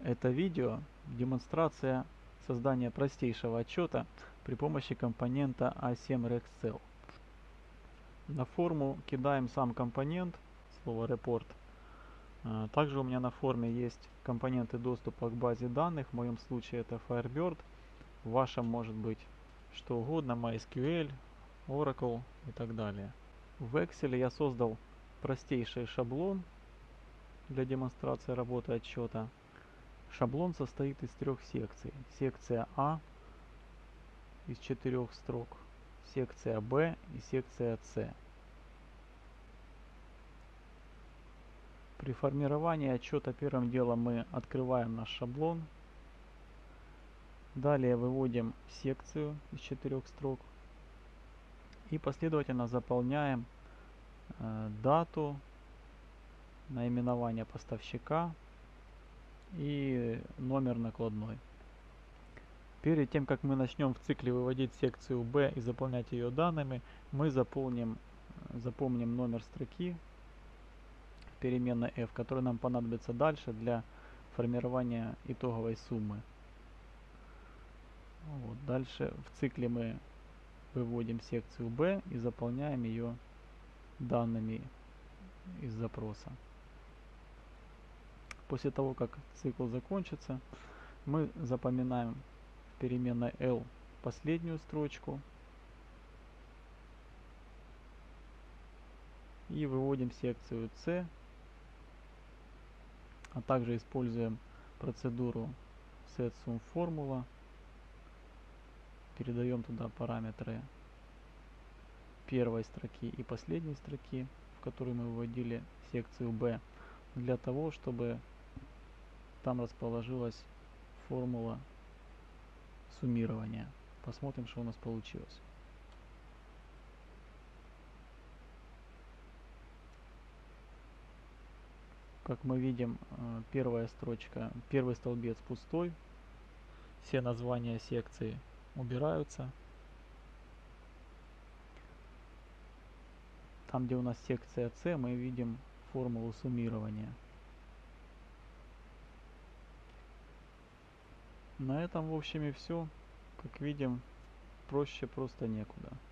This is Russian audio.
Это видео – демонстрация создания простейшего отчета при помощи компонента A7 RexCell. На форму кидаем сам компонент, слово report. Также у меня на форме есть компоненты доступа к базе данных, в моем случае это Firebird, в вашем может быть что угодно, MySQL, Oracle и так далее. В Excel я создал простейший шаблон для демонстрации работы отчета. Шаблон состоит из 3 секций. Секция А из 4 строк, секция Б и секция С. При формировании отчета первым делом мы открываем наш шаблон. Далее выводим секцию из 4 строк. И последовательно заполняем дату, наименование поставщика и номер накладной. Перед тем, как мы начнем в цикле выводить секцию B и заполнять ее данными, мы запомним номер строки переменной f, который нам понадобится дальше для формирования итоговой суммы. Вот. Дальше в цикле мы выводим секцию B и заполняем ее данными из запроса. После того, как цикл закончится, мы запоминаем в переменной L последнюю строчку и выводим секцию C, а также используем процедуру setSumFormula, передаем туда параметры первой строки и последней строки, в которой мы выводили секцию B, для того, чтобы там расположилась формула суммирования. Посмотрим, что у нас получилось. Как мы видим, первая строчка, первый столбец пустой, все названия секций убираются. Там, где у нас секция С, мы видим формулу суммирования. На этом, в общем, и все. Как видим, проще просто некуда.